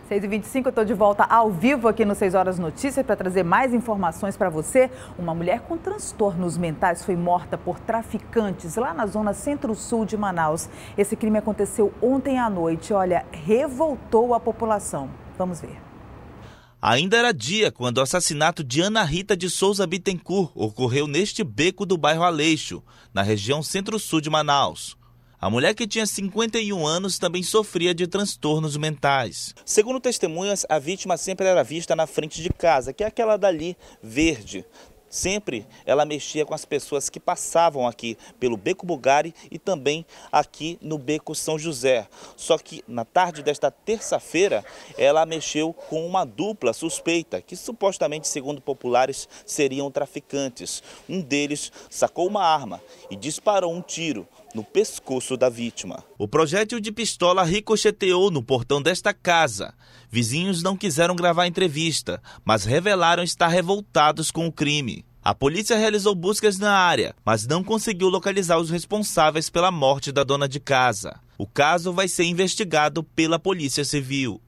6h25, eu estou de volta ao vivo aqui no 6 Horas Notícias para trazer mais informações para você. Uma mulher com transtornos mentais foi morta por traficantes lá na zona centro-sul de Manaus. Esse crime aconteceu ontem à noite. Olha, revoltou a população. Vamos ver. Ainda era dia quando o assassinato de Ana Rita de Souza Bittencourt ocorreu neste beco do bairro Aleixo, na região centro-sul de Manaus. A mulher, que tinha 51 anos, também sofria de transtornos mentais. Segundo testemunhas, a vítima sempre era vista na frente de casa, que é aquela dali, verde. Sempre ela mexia com as pessoas que passavam aqui pelo Beco Bugari e também aqui no Beco São José. Só que na tarde desta terça-feira, ela mexeu com uma dupla suspeita, que supostamente, segundo populares, seriam traficantes. Um deles sacou uma arma e disparou um tiro no pescoço da vítima. O projétil de pistola ricocheteou no portão desta casa. Vizinhos não quiseram gravar a entrevista, mas revelaram estar revoltados com o crime. A polícia realizou buscas na área, mas não conseguiu localizar os responsáveis pela morte da dona de casa. O caso vai ser investigado pela Polícia Civil.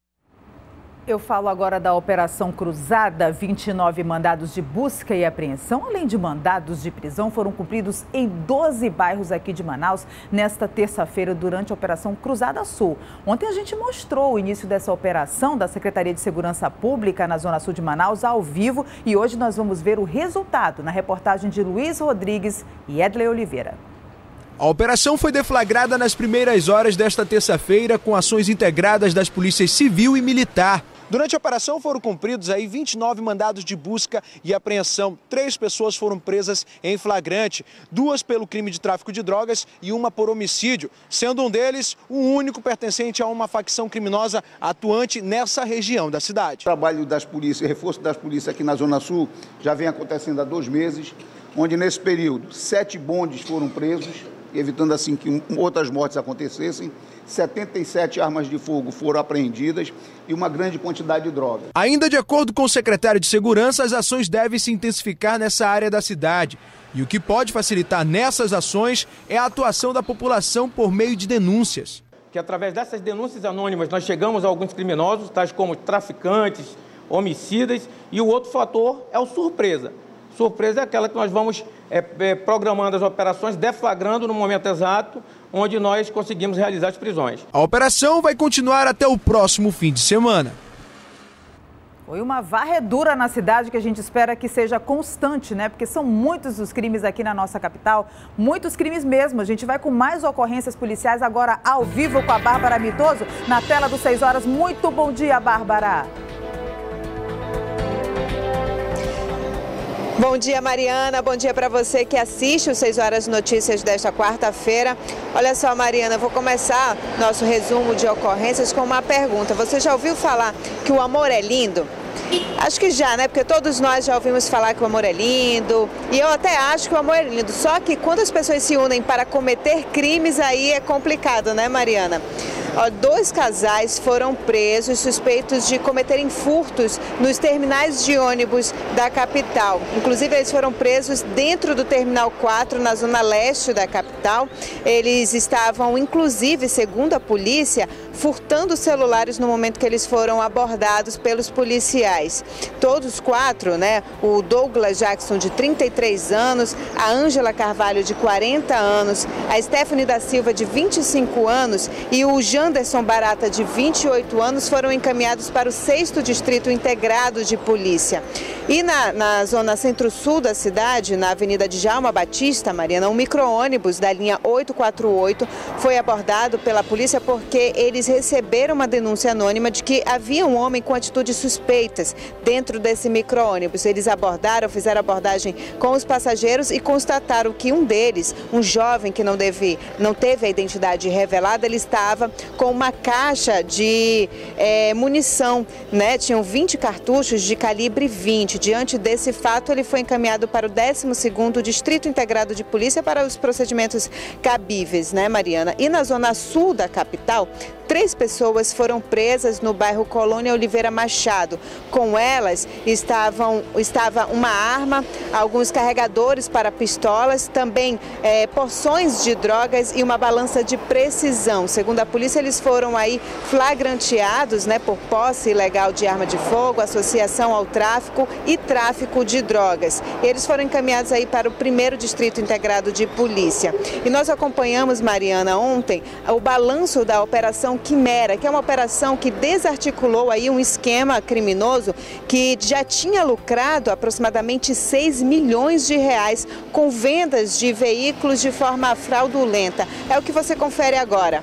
Eu falo agora da Operação Cruzada. 29 mandados de busca e apreensão, além de mandados de prisão, foram cumpridos em 12 bairros aqui de Manaus nesta terça-feira durante a Operação Cruzada Sul. Ontem a gente mostrou o início dessa operação da Secretaria de Segurança Pública na Zona Sul de Manaus ao vivo e hoje nós vamos ver o resultado na reportagem de Luiz Rodrigues e Edley Oliveira. A operação foi deflagrada nas primeiras horas desta terça-feira com ações integradas das polícias civil e militar. Durante a operação foram cumpridos 29 mandados de busca e apreensão. 3 pessoas foram presas em flagrante, 2 pelo crime de tráfico de drogas e 1 por homicídio, sendo um deles o único pertencente a uma facção criminosa atuante nessa região da cidade. O trabalho das polícias, reforço das polícias aqui na Zona Sul já vem acontecendo há 2 meses, onde nesse período 7 bondes foram presos, evitando assim que outras mortes acontecessem. 77 armas de fogo foram apreendidas e uma grande quantidade de droga. Ainda de acordo com o secretário de Segurança, as ações devem se intensificar nessa área da cidade. E o que pode facilitar nessas ações é a atuação da população por meio de denúncias. Que através dessas denúncias anônimas nós chegamos a alguns criminosos, tais como traficantes, homicidas, e o outro fator é o surpresa. Surpresa é aquela que nós vamos programando as operações, deflagrando no momento exato, onde nós conseguimos realizar as prisões. A operação vai continuar até o próximo fim de semana. Foi uma varredura na cidade que a gente espera que seja constante, né? Porque são muitos os crimes aqui na nossa capital, muitos crimes mesmo. A gente vai com mais ocorrências policiais agora ao vivo com a Bárbara Mitoso, na tela do 6 Horas. Muito bom dia, Bárbara. Bom dia, Mariana. Bom dia para você que assiste os 6 Horas Notícias desta quarta-feira. Olha só, Mariana, vou começar nosso resumo de ocorrências com uma pergunta. Você já ouviu falar que o amor é lindo? Acho que já, né? Porque todos nós já ouvimos falar que o amor é lindo. E eu até acho que o amor é lindo. Só que quando as pessoas se unem para cometer crimes, aí é complicado, né, Mariana? 2 casais foram presos suspeitos de cometerem furtos nos terminais de ônibus da capital. Inclusive, eles foram presos dentro do Terminal 4, na zona leste da capital. Eles estavam, inclusive, segundo a polícia, furtando celulares no momento que eles foram abordados pelos policiais. Todos 4, né? O Douglas Jackson, de 33 anos, a Ângela Carvalho, de 40 anos, a Stephanie da Silva, de 25 anos e o Janderson Barata, de 28 anos, foram encaminhados para o 6º Distrito Integrado de Polícia. E na zona centro-sul da cidade, na Avenida Djalma Batista, Mariana, um micro-ônibus da linha 848 foi abordado pela polícia porque eles receberam uma denúncia anônima de que havia um homem com atitudes suspeitas dentro desse micro-ônibus. Eles fizeram abordagem com os passageiros e constataram que um deles, um jovem que não teve a identidade revelada, ele estava com uma caixa de munição, né? Tinham 20 cartuchos de calibre 20. Diante desse fato, ele foi encaminhado para o 12º Distrito Integrado de Polícia para os procedimentos cabíveis, né, Mariana? E na zona sul da capital, 3 pessoas foram presas no bairro Colônia Oliveira Machado. Com elas estava uma arma, alguns carregadores para pistolas, também porções de drogas e uma balança de precisão. Segundo a polícia, eles foram aí flagranteados, né, por posse ilegal de arma de fogo, associação ao tráfico e tráfico de drogas. Eles foram encaminhados aí para o 1º Distrito Integrado de Polícia. E nós acompanhamos, Mariana, ontem o balanço da Operação Quimera, que é uma operação que desarticulou aí um esquema criminoso que já tinha lucrado aproximadamente 6 milhões de reais com vendas de veículos de forma fraudulenta. É o que você confere agora.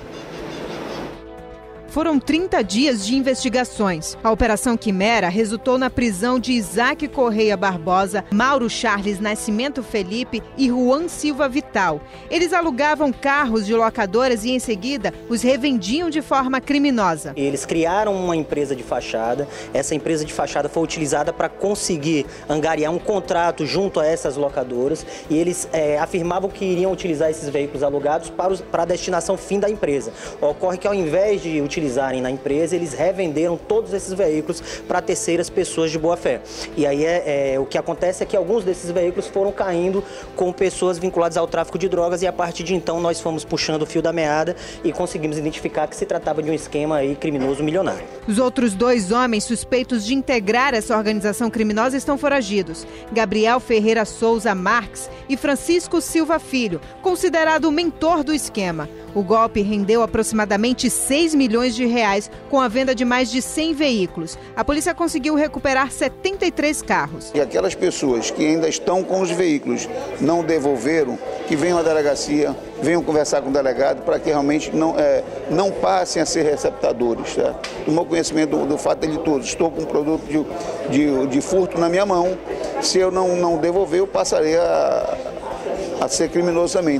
Foram 30 dias de investigações. A Operação Quimera resultou na prisão de Isaac Correia Barbosa, Mauro Charles Nascimento Felipe e Juan Silva Vital. Eles alugavam carros de locadoras e, em seguida, os revendiam de forma criminosa. Eles criaram uma empresa de fachada. Essa empresa de fachada foi utilizada para conseguir angariar um contrato junto a essas locadoras e eles afirmavam que iriam utilizar esses veículos alugados para a destinação fim da empresa. Ocorre que, ao invés de utilizarem na empresa, eles revenderam todos esses veículos para terceiras pessoas de boa fé. E aí o que acontece é que alguns desses veículos foram caindo com pessoas vinculadas ao tráfico de drogas e a partir de então nós fomos puxando o fio da meada e conseguimos identificar que se tratava de um esquema aí criminoso milionário. Os outros 2 homens suspeitos de integrar essa organização criminosa estão foragidos. Gabriel Ferreira Souza Marques e Francisco Silva Filho, considerado o mentor do esquema. O golpe rendeu aproximadamente 6 milhões de reais com a venda de mais de 100 veículos. A polícia conseguiu recuperar 73 carros. E aquelas pessoas que ainda estão com os veículos, não devolveram, que venham à delegacia, venham conversar com o delegado para que realmente não passem a ser receptadores. Tá? Tomou conhecimento do fato de tudo. Estou com um produto de furto na minha mão. Se eu não devolver, eu passarei a ser criminoso também.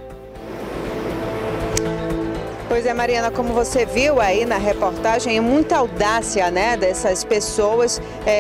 Pois é, Mariana, como você viu aí na reportagem, é muita audácia, né, dessas pessoas.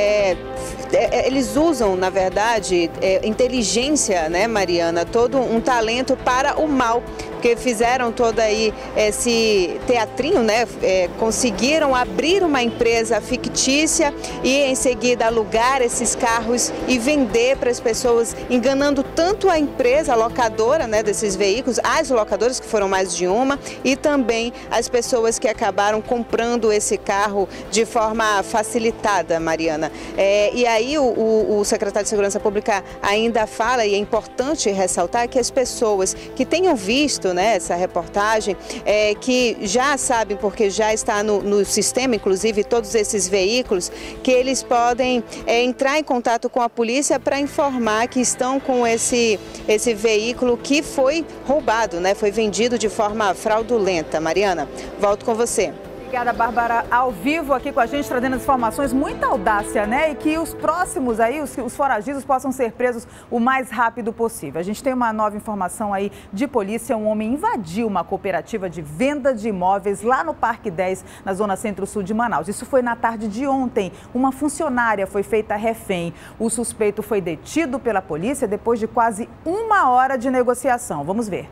Eles usam, na verdade, inteligência, né, Mariana, todo um talento para o mal. Porque fizeram todo aí esse teatrinho, né? Conseguiram abrir uma empresa fictícia e em seguida alugar esses carros e vender para as pessoas, enganando tanto a empresa, a locadora, né, desses veículos, as locadoras, que foram mais de uma, e também as pessoas que acabaram comprando esse carro de forma facilitada, Mariana. E aí o secretário de Segurança Pública ainda fala, e é importante ressaltar, que as pessoas que tenham visto, né, essa reportagem, que já sabem, porque já está no sistema, inclusive todos esses veículos, que eles podem entrar em contato com a polícia para informar que estão com esse veículo que foi roubado, né, foi vendido de forma fraudulenta. Mariana, volto com você. Obrigada, Bárbara, ao vivo aqui com a gente, trazendo as informações, muita audácia, né? E que os próximos aí, os foragidos, possam ser presos o mais rápido possível. A gente tem uma nova informação aí de polícia. Um homem invadiu uma cooperativa de venda de imóveis lá no Parque 10, na zona centro-sul de Manaus. Isso foi na tarde de ontem. Uma funcionária foi feita refém. O suspeito foi detido pela polícia depois de quase 1 hora de negociação. Vamos ver.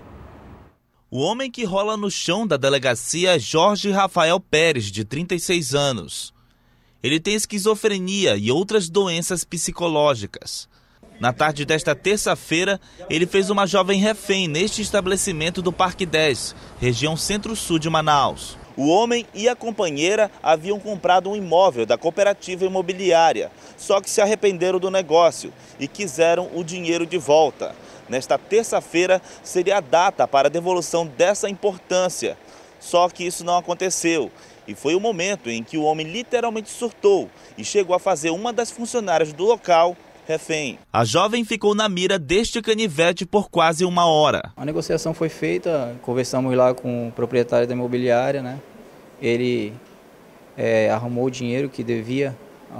O homem que rola no chão da delegacia é Jorge Rafael Pérez, de 36 anos. Ele tem esquizofrenia e outras doenças psicológicas. Na tarde desta terça-feira, ele fez uma jovem refém neste estabelecimento do Parque 10, região centro-sul de Manaus. O homem e a companheira haviam comprado um imóvel da cooperativa imobiliária, só que se arrependeram do negócio e quiseram o dinheiro de volta. Nesta terça-feira seria a data para a devolução dessa importância. Só que isso não aconteceu. E foi o momento em que o homem literalmente surtou e chegou a fazer uma das funcionárias do local refém. A jovem ficou na mira deste canivete por quase 1 hora. A negociação foi feita, conversamos lá com o proprietário da imobiliária, né? Ele arrumou o dinheiro que devia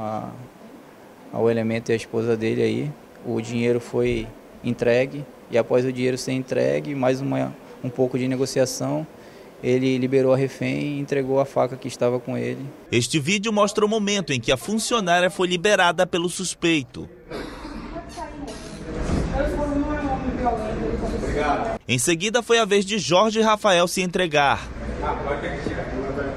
ao elemento e à esposa dele aí. O dinheiro foi entregue e após o dinheiro ser entregue, mais um pouco de negociação, ele liberou a refém e entregou a faca que estava com ele. Este vídeo mostra o momento em que a funcionária foi liberada pelo suspeito. Em seguida foi a vez de Jorge Rafael se entregar.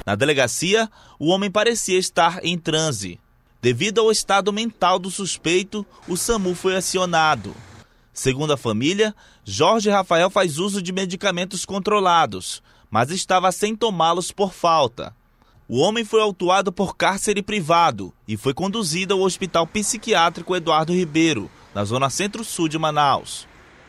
Na delegacia, o homem parecia estar em transe. Devido ao estado mental do suspeito, o SAMU foi acionado. Segundo a família, Jorge Rafael faz uso de medicamentos controlados, mas estava sem tomá-los por falta. O homem foi autuado por cárcere privado e foi conduzido ao Hospital Psiquiátrico Eduardo Ribeiro, na zona centro-sul de Manaus.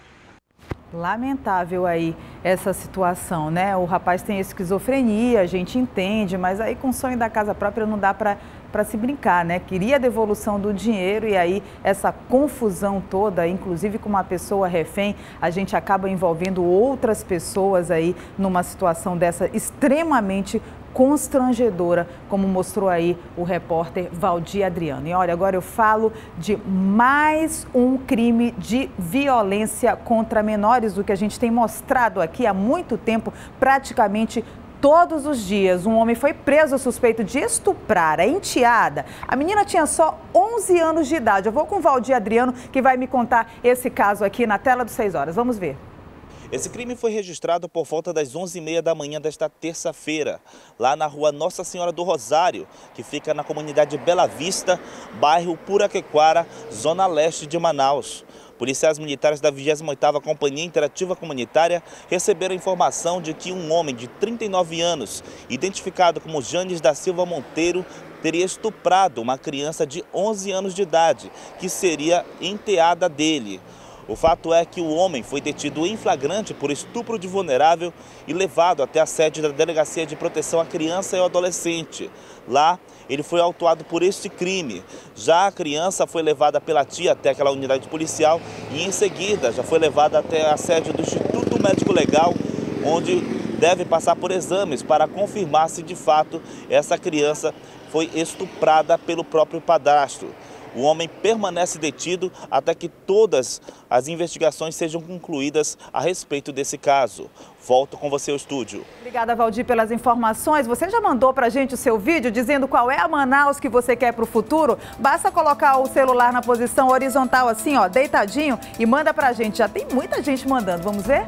Lamentável aí essa situação, né? O rapaz tem esquizofrenia, a gente entende, mas aí com o sonho da casa própria não dá para se brincar, né? Queria a devolução do dinheiro e aí essa confusão toda, inclusive com uma pessoa refém, a gente acaba envolvendo outras pessoas aí numa situação dessa extremamente constrangedora, como mostrou aí o repórter Valdir Adriano. E olha, agora eu falo de mais um crime de violência contra menores, do que a gente tem mostrado aqui há muito tempo, praticamente todos os dias. Um homem foi preso suspeito de estuprar a enteada. A menina tinha só 11 anos de idade. Eu vou com o Valdir Adriano, que vai me contar esse caso aqui na tela do 6 horas. Vamos ver. Esse crime foi registrado por volta das 11h30 da manhã desta terça-feira, lá na rua Nossa Senhora do Rosário, que fica na comunidade Bela Vista, bairro Puraquequara, zona leste de Manaus. Policiais militares da 28ª Companhia Interativa Comunitária receberam informação de que um homem de 39 anos, identificado como Janes da Silva Monteiro, teria estuprado uma criança de 11 anos de idade, que seria enteada dele. O fato é que o homem foi detido em flagrante por estupro de vulnerável e levado até a sede da Delegacia de Proteção à Criança e ao Adolescente. Lá, ele foi autuado por este crime. Já a criança foi levada pela tia até aquela unidade policial e, em seguida, já foi levada até a sede do Instituto Médico Legal, onde deve passar por exames para confirmar se, de fato, essa criança foi estuprada pelo próprio padrasto. O homem permanece detido até que todas as investigações sejam concluídas a respeito desse caso. Volto com você ao estúdio. Obrigada, Valdir, pelas informações. Você já mandou pra gente o seu vídeo dizendo qual é a Manaus que você quer pro futuro? Basta colocar o celular na posição horizontal assim, ó, deitadinho, e manda pra gente. Já tem muita gente mandando. Vamos ver?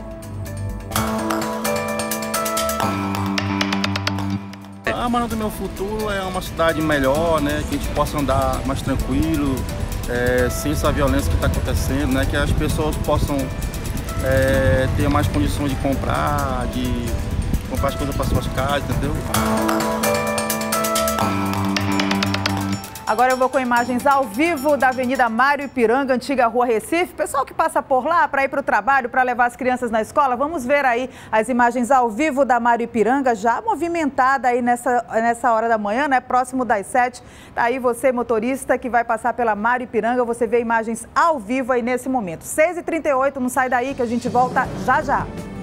A Manaus do meu futuro é uma cidade melhor, né? Que a gente possa andar mais tranquilo, sem essa violência que está acontecendo, né? Que as pessoas possam ter mais condições de comprar as coisas para suas casas, entendeu? Agora eu vou com imagens ao vivo da Avenida Mário Ipiranga, antiga Rua Recife. Pessoal que passa por lá para ir para o trabalho, para levar as crianças na escola, vamos ver aí as imagens ao vivo da Mário Ipiranga, já movimentada aí nessa hora da manhã, né? Próximo das 7. Tá aí você, motorista, que vai passar pela Mário Ipiranga, você vê imagens ao vivo aí nesse momento. 6h38, não sai daí que a gente volta já já.